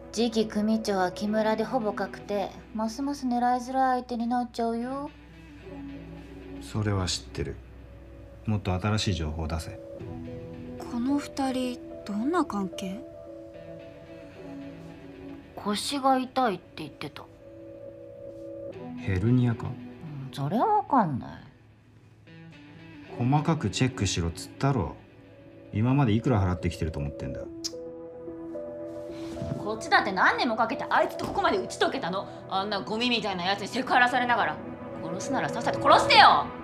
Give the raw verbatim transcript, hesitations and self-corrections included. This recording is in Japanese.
次期組長は木村でほぼ確定。ますます狙いづらい相手になっちゃうよ。 それは知ってる。もっと新しい情報を出せ。 この二人どんな関係？ 腰が痛いって言ってた。 ヘルニアか？ うん、それはわかんない。 細かくチェックしろっつったろ。今までいくら払ってきてると思ってんだ。 こっちだって何年もかけてあいつとここまで打ち解けたの。あんなゴミみたいなやつにセクハラされながら。殺すならさっさと殺してよ。